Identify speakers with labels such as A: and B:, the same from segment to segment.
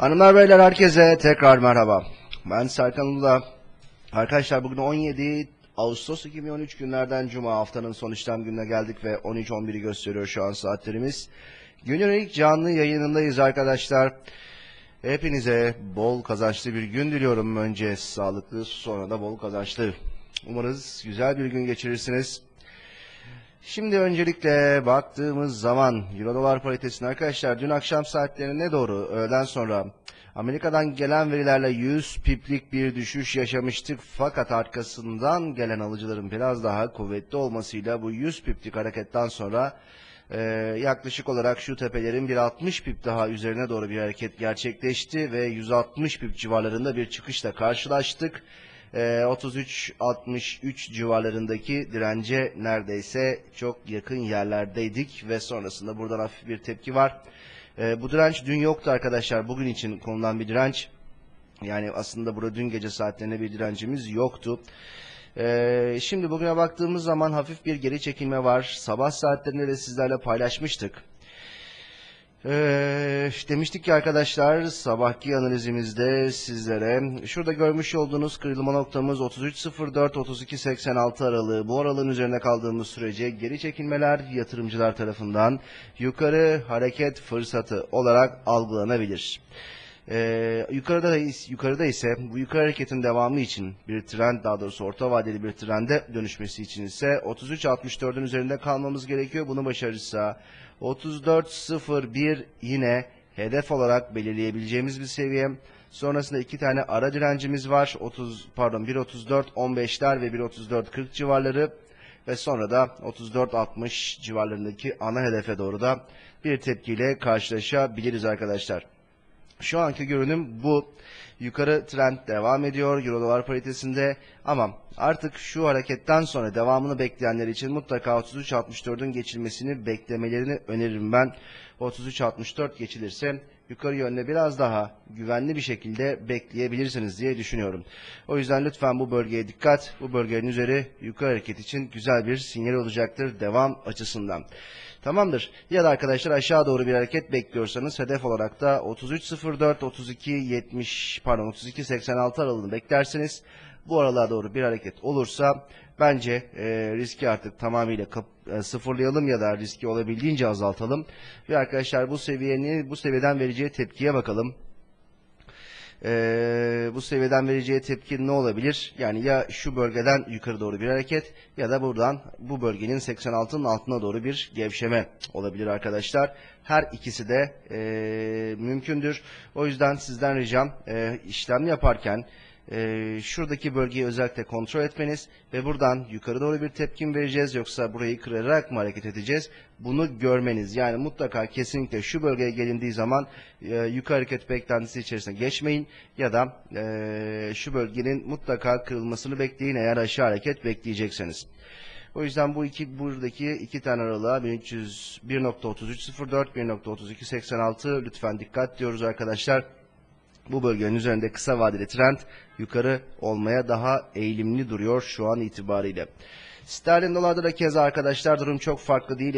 A: Hanımlar beyler herkese tekrar merhaba. Ben Serkan Ulu'da. Arkadaşlar bugün 17 Ağustos 2013 günlerden Cuma, haftanın son işlem gününe geldik ve 13.11'i gösteriyor şu an saatlerimiz. Günün ilk canlı yayınındayız arkadaşlar. Hepinize bol kazançlı bir gün diliyorum. Önce sağlıklı, sonra da bol kazançlı. Umarız güzel bir gün geçirirsiniz. Şimdi öncelikle baktığımız zaman Euro dolar paritesine arkadaşlar, dün akşam saatlerine doğru öğleden sonra Amerika'dan gelen verilerle 100 piplik bir düşüş yaşamıştık. Fakat arkasından gelen alıcıların biraz daha kuvvetli olmasıyla bu 100 piplik hareketten sonra yaklaşık olarak şu tepelerin bir 60 pip daha üzerine doğru bir hareket gerçekleşti ve 160 pip civarlarında bir çıkışla karşılaştık. 33-63 civarlarındaki dirence neredeyse çok yakın yerlerdeydik ve sonrasında buradan hafif bir tepki var. Bu direnç dün yoktu arkadaşlar. Bugün için konulan bir direnç. Yani aslında burada dün gece saatlerinde bir direncimiz yoktu. Şimdi bugüne baktığımız zaman hafif bir geri çekilme var. Sabah saatlerinde de sizlerle paylaşmıştık. Demiştik ki arkadaşlar, sabahki analizimizde sizlere şurada görmüş olduğunuz kırılma noktamız 33.04-32.86 aralığı. Bu aralığın üzerine kaldığımız sürece geri çekilmeler yatırımcılar tarafından yukarı hareket fırsatı olarak algılanabilir. Yukarıda ise bu yukarı hareketin devamı için bir trend, daha doğrusu orta vadeli bir trende dönüşmesi için ise 33.64'ün üzerinde kalmamız gerekiyor. Bunu başarırsa 34.01 yine hedef olarak belirleyebileceğimiz bir seviye. Sonrasında iki tane ara direncimiz var. 1.34.15'ler ve 1.34.40 civarları ve sonra da 34.60 civarlarındaki ana hedefe doğru da bir tepkiyle karşılaşabiliriz arkadaşlar. Şu anki görünüm bu. Yukarı trend devam ediyor Euro dolar paritesinde ama artık şu hareketten sonra devamını bekleyenler için mutlaka 33.64'ün geçilmesini beklemelerini öneririm ben. 33.64 geçilirse yukarı yönde biraz daha güvenli bir şekilde bekleyebilirsiniz diye düşünüyorum. O yüzden lütfen bu bölgeye dikkat. Bu bölgenin üzeri yukarı hareket için güzel bir sinyal olacaktır devam açısından. Tamamdır. Ya da arkadaşlar aşağı doğru bir hareket bekliyorsanız hedef olarak da 33.04, 32.86 aralığını beklersiniz. Bu aralığa doğru bir hareket olursa bence riski artık tamamıyla sıfırlayalım ya da riski olabildiğince azaltalım. Ve arkadaşlar bu seviyeden vereceği tepkiye bakalım. Bu seviyeden vereceği tepki ne olabilir? Yani ya şu bölgeden yukarı doğru bir hareket ya da buradan bu bölgenin 86'nın altına doğru bir gevşeme olabilir arkadaşlar. Her ikisi de mümkündür. O yüzden sizden ricam işlem yaparken şuradaki bölgeyi özellikle kontrol etmeniz ve buradan yukarı doğru bir tepki mi vereceğiz yoksa burayı kırarak mı hareket edeceğiz? Bunu görmeniz. Yani mutlaka kesinlikle şu bölgeye gelindiği zaman yukarı hareket beklentisi içerisine geçmeyin ya da şu bölgenin mutlaka kırılmasını bekleyin eğer aşağı hareket bekleyecekseniz. O yüzden buradaki iki tane aralığa 1.3304, 1.3286 lütfen dikkat diyoruz arkadaşlar. Bu bölgenin üzerinde kısa vadeli trend yukarı olmaya daha eğilimli duruyor şu an itibariyle. Sterlin dolarda da keza arkadaşlar durum çok farklı değil.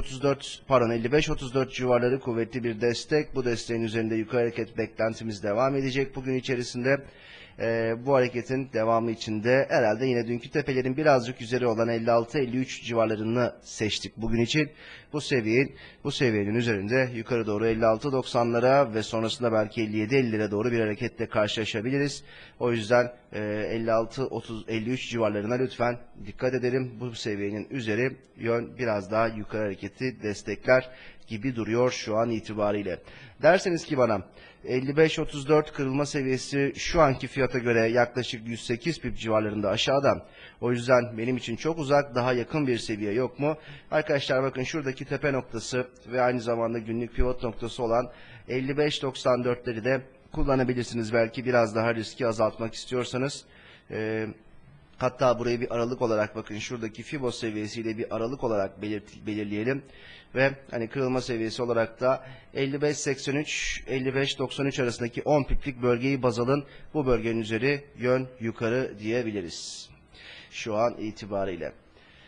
A: 55.34 civarları kuvvetli bir destek. Bu desteğin üzerinde yukarı hareket beklentimiz devam edecek bugün içerisinde. Bu hareketin devamı içinde herhalde yine dünkü tepelerin birazcık üzeri olan 56-53 civarlarını seçtik bugün için. Bu seviyenin üzerinde yukarı doğru 56-90'lara ve sonrasında belki 57-50'lere doğru bir hareketle karşılaşabiliriz. O yüzden 56-53 civarlarına lütfen dikkat edelim. Bu seviyenin üzeri yön biraz daha yukarı hareketi destekler gibi duruyor şu an itibariyle. Derseniz ki bana 55.34 kırılma seviyesi şu anki fiyata göre yaklaşık 108 pip civarlarında aşağıda. O yüzden benim için çok uzak, daha yakın bir seviye yok mu? Arkadaşlar bakın şuradaki tepe noktası ve aynı zamanda günlük pivot noktası olan 55.94'leri de kullanabilirsiniz. Belki biraz daha riski azaltmak istiyorsanız. Hatta burayı bir aralık olarak bakın şuradaki Fibo seviyesiyle bir aralık olarak belirleyelim. Ve hani kırılma seviyesi olarak da 55.83-55.93 arasındaki 10 piplik bölgeyi baz alın. Bu bölgenin üzeri yön yukarı diyebiliriz. Şu an itibariyle.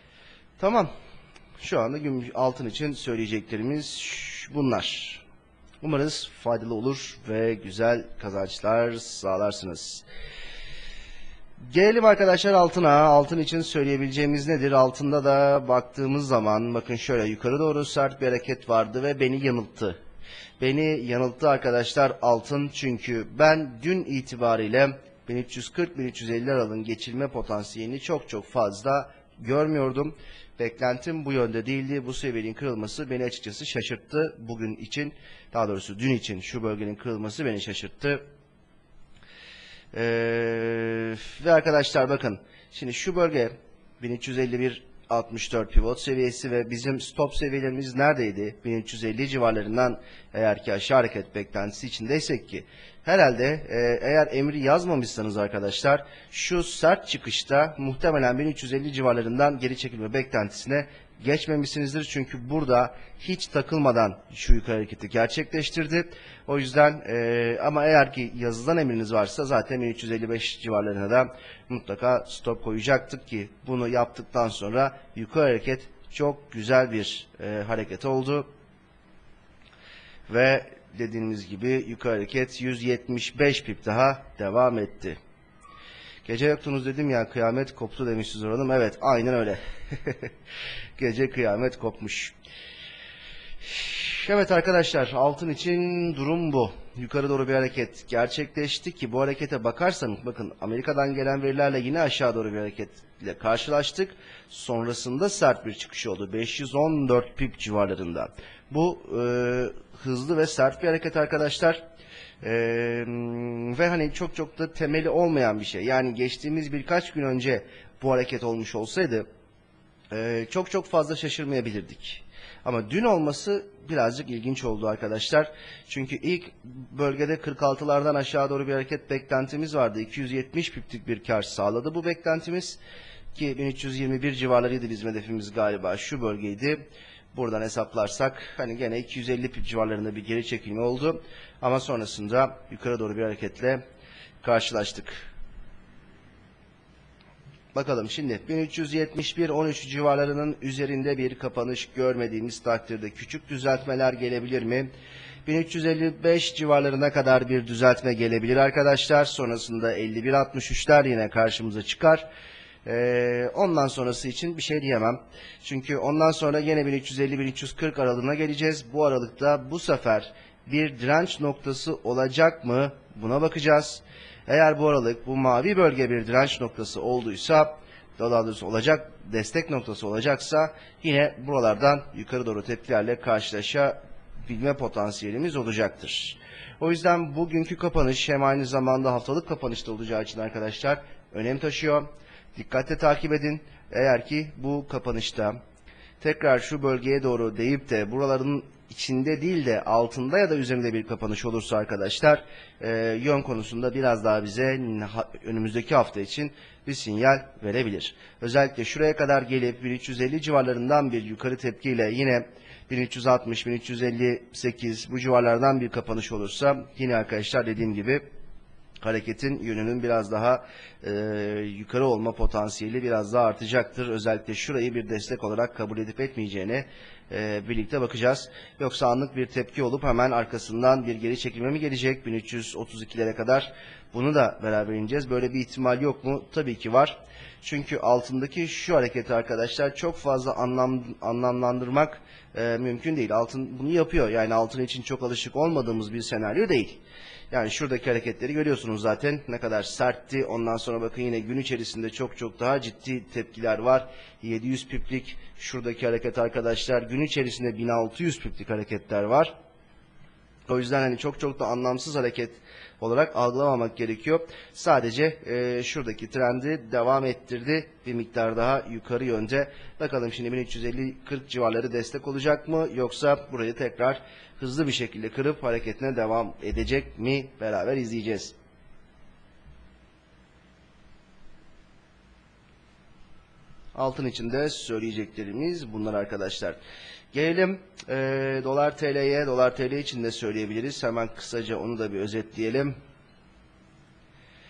A: Tamam. Şu anda altın için söyleyeceklerimiz bunlar. Umarız faydalı olur ve güzel kazançlar sağlarsınız. Gelelim arkadaşlar altına. Altın için söyleyebileceğimiz nedir? Altında da baktığımız zaman bakın şöyle yukarı doğru sert bir hareket vardı ve beni yanılttı. Beni yanılttı arkadaşlar altın, çünkü ben dün itibariyle 1340-1350 aralığın geçilme potansiyelini çok fazla görmüyordum. Beklentim bu yönde değildi. Bu seviyenin kırılması beni açıkçası şaşırttı. Bugün için, daha doğrusu dün için şu bölgenin kırılması beni şaşırttı. Ve arkadaşlar bakın şimdi şu bölge 1351-64 pivot seviyesi ve bizim stop seviyelerimiz neredeydi? 1350 civarlarından eğer ki aşağı hareket beklentisi içindeysek ki herhalde eğer emri yazmamışsanız arkadaşlar şu sert çıkışta muhtemelen 1350 civarlarından geri çekilme beklentisine geçmemişsinizdir. Çünkü burada hiç takılmadan şu yukarı hareketi gerçekleştirdi. O yüzden ama eğer ki yazılan emriniz varsa zaten 1355 civarlarına da mutlaka stop koyacaktık ki bunu yaptıktan sonra yukarı hareket çok güzel bir hareket oldu. Ve dediğimiz gibi yukarı hareket 175 pip daha devam etti. Gece yoktunuz dedim ya, kıyamet koptu demişiz oranım. Evet, aynen öyle. Gece kıyamet kopmuş. Evet arkadaşlar, altın için durum bu. Yukarı doğru bir hareket gerçekleşti ki bu harekete bakarsanız bakın Amerika'dan gelen verilerle yine aşağı doğru bir hareketle karşılaştık. Sonrasında sert bir çıkış oldu. 514 pip civarlarında. Bu hızlı ve sert bir hareket arkadaşlar. Ve hani çok da temeli olmayan bir şey. Yani geçtiğimiz birkaç gün önce bu hareket olmuş olsaydı çok fazla şaşırmayabilirdik. Ama dün olması birazcık ilginç oldu arkadaşlar. Çünkü ilk bölgede 46'lardan aşağı doğru bir hareket beklentimiz vardı. 270 piplik bir kar sağladı bu beklentimiz. Ki 1321 civarlarıydı bizim hedefimiz, galiba şu bölgeydi. Buradan hesaplarsak hani gene 250 pip civarlarında bir geri çekilme oldu. Ama sonrasında yukarı doğru bir hareketle karşılaştık. Bakalım şimdi 1371-13 civarlarının üzerinde bir kapanış görmediğimiz takdirde küçük düzeltmeler gelebilir mi? 1355 civarlarına kadar bir düzeltme gelebilir arkadaşlar. Sonrasında 51-63'ler yine karşımıza çıkar. Ondan sonrası için bir şey diyemem. Çünkü ondan sonra yine 1350-1340 aralığına geleceğiz. Bu aralıkta bu sefer bir direnç noktası olacak mı? Buna bakacağız. Eğer bu aralık, bu mavi bölge bir direnç noktası olduysa, daha doğrusu olacak, destek noktası olacaksa yine buralardan yukarı doğru tepkilerle karşılaşabilme potansiyelimiz olacaktır. O yüzden bugünkü kapanış hem aynı zamanda haftalık kapanışta olacağı için arkadaşlar önem taşıyor. Dikkatle takip edin. Eğer ki bu kapanışta tekrar şu bölgeye doğru deyip de buraların içinde değil de altında ya da üzerinde bir kapanış olursa arkadaşlar yön konusunda biraz daha bize önümüzdeki hafta için bir sinyal verebilir. Özellikle şuraya kadar gelip 1350 civarlarından bir yukarı tepkiyle yine 1360, 1358 bu civarlardan bir kapanış olursa yine arkadaşlar dediğim gibi hareketin yönünün biraz daha yukarı olma potansiyeli biraz daha artacaktır. Özellikle şurayı bir destek olarak kabul edip etmeyeceğine birlikte bakacağız. Yoksa anlık bir tepki olup hemen arkasından bir geri çekilme mi gelecek 1332'lere kadar? Bunu da beraber ineceğiz. Böyle bir ihtimal yok mu? Tabii ki var. Çünkü altındaki şu hareketi arkadaşlar çok fazla anlamlandırmak mümkün değil. Altın bunu yapıyor. Yani altın için çok alışık olmadığımız bir senaryo değil. Yani şuradaki hareketleri görüyorsunuz zaten ne kadar sertti. Ondan sonra bakın yine gün içerisinde çok daha ciddi tepkiler var. 700 piplik şuradaki hareket arkadaşlar. Gün içerisinde 1600 piplik hareketler var. O yüzden hani çok da anlamsız hareket olarak algılamamak gerekiyor. Sadece şuradaki trendi devam ettirdi. Bir miktar daha yukarı yönde. Bakalım şimdi 1350-40 civarları destek olacak mı? Yoksa burayı tekrar hızlı bir şekilde kırıp hareketine devam edecek mi? Beraber izleyeceğiz. Altın içinde söyleyeceklerimiz bunlar arkadaşlar. Gelelim dolar TL'ye. Dolar TL için de söyleyebiliriz. Hemen kısaca onu da bir özetleyelim.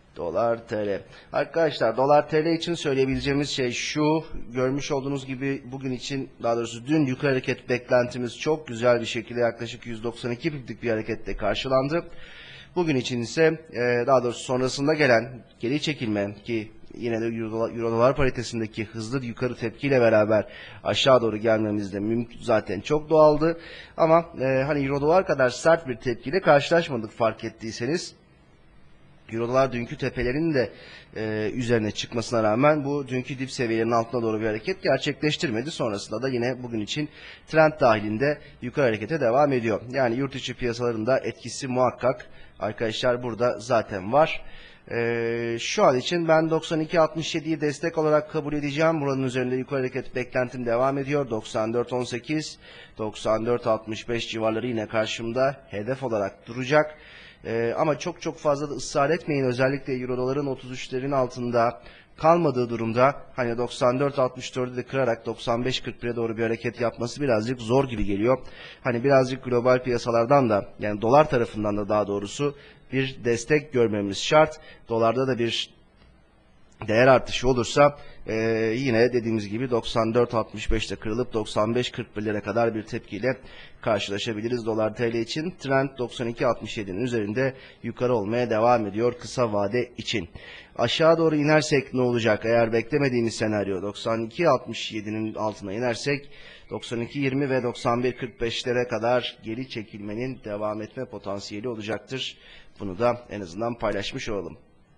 A: Dolar TL. Arkadaşlar dolar TL için söyleyebileceğimiz şey şu. Görmüş olduğunuz gibi bugün için, daha doğrusu dün yukarı hareket beklentimiz çok güzel bir şekilde yaklaşık 192 piplik bir hareketle karşılandı. Bugün için ise daha doğrusu sonrasında gelen geri çekilme ki yine de Euro dolar paritesindeki hızlı yukarı tepkiyle beraber aşağı doğru gelmemiz de mümkün, zaten çok doğaldı. Ama hani Euro dolar kadar sert bir tepkiyle karşılaşmadık fark ettiyseniz. Eurolar dünkü tepelerin de üzerine çıkmasına rağmen bu dünkü dip seviyelerinin altına doğru bir hareket gerçekleştirmedi. Sonrasında da yine bugün için trend dahilinde yukarı harekete devam ediyor. Yani yurt içi piyasalarında etkisi muhakkak arkadaşlar burada zaten var. Şu an için ben 92.67'yi destek olarak kabul edeceğim. Buranın üzerinde yukarı hareket beklentim devam ediyor. 94.18, 94.65 civarları yine karşımda hedef olarak duracak. Ama çok fazla da ısrar etmeyin. Özellikle Euro doların 33'lerin altında kalmadığı durumda hani 94.64'ü de kırarak 95.41'e doğru bir hareket yapması birazcık zor gibi geliyor. Hani birazcık global piyasalardan da, yani dolar tarafından da daha doğrusu bir destek görmemiz şart. Dolarda da bir değer artışı olursa yine dediğimiz gibi 94.65'te kırılıp 95.41'lere kadar bir tepkiyle karşılaşabiliriz dolar TL için. Trend 92.67'nin üzerinde yukarı olmaya devam ediyor kısa vade için. Aşağı doğru inersek ne olacak? Eğer beklemediğimiz senaryo 92.67'nin altına inersek 92.20 ve 91.45'lere kadar geri çekilmenin devam etme potansiyeli olacaktır. Bunu da en azından paylaşmış olalım.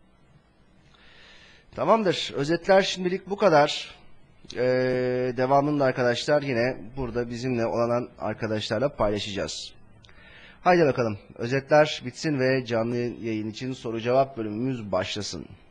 A: Tamamdır. Özetler şimdilik bu kadar. Devamında arkadaşlar yine burada bizimle olan arkadaşlarla paylaşacağız. Haydi bakalım. Özetler bitsin ve canlı yayın için soru cevap bölümümüz başlasın.